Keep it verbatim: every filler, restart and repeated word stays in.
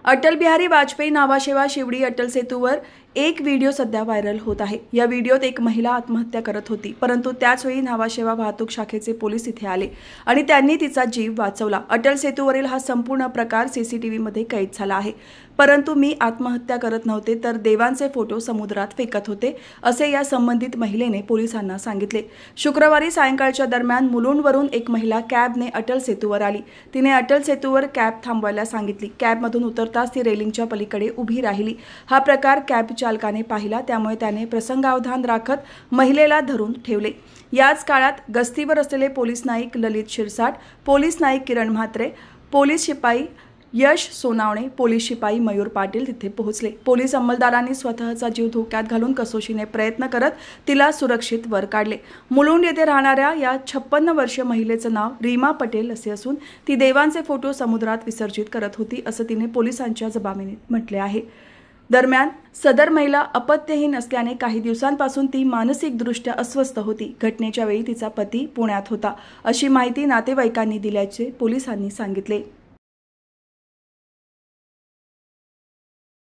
अटल बिहारी वाजपेयी नावाशेवा शिवडी अटल सेतूवर एक व्हिडिओ सध्या व्हायरल होत आहे। या व्हिडिओत एक महिला आत्महत्या करत होती, परंतु त्याच वेळी नावाशेवा वाहतूक शाखेचे पोलीस इथे आले आणि त्यांनी तिचा जीव वाचवला। अटल सेतूवरील हा संपूर्ण प्रकार सीसीटीव्ही मध्ये कैद झाला आहे। परंतु मी आत्महत्या करत नव्हते, तर देवांचे फोटो समुद्रात फेकत होते, असे या संबंधित महिलेने पोलिसांना सांगितले। शुक्रवारी सायंकाळच्या दरम्यान मुलुंडवरून एक महिला कॅबने अटल सेतूवर आली। तिने अटल सेतूवर कॅब थांबवायला सांगितली। कॅबमधून उतरताच ती रेलिंगच्या पलीकडे उभी राहिली। हा प्रकार कॅब चालकाने पाहिला, त्यामुळे त्याने प्रसंगावधान राखत महिलेला धरून ठेवले। याच काळात गस्तीवर असलेले police Naik Lalit Shirsat, police Naik Kiran Mhatre, police शिपाई यश सोनावणे, पोलीस शिपाई मयूर पाटील तिथे पोहोचले। पोलीस अंमलदारांनी स्वतःचा जीव धोक्यात घालून कसोशीने प्रयत्न करत तिला सुरक्षित वर काढले। मुलुंड येथे राहणाऱ्या या छप्पन्न वर्षीय महिलेचं नाव रीमा पटेल असे असून ती देवांचे फोटो समुद्रात विसर्जित करत होती, असं तिने पोलिसांच्या जबाबदारीत म्हटले आहे। दरम्यान सदर महिला अपत्यहीन असल्याने काही दिवसांपासून ती मानसिकदृष्ट्या अस्वस्थ होती। घटनेच्या वेळी तिचा पती पुण्यात होता, अशी माहिती नातेवाईकांनी दिल्याचे पोलिसांनी सांगितले।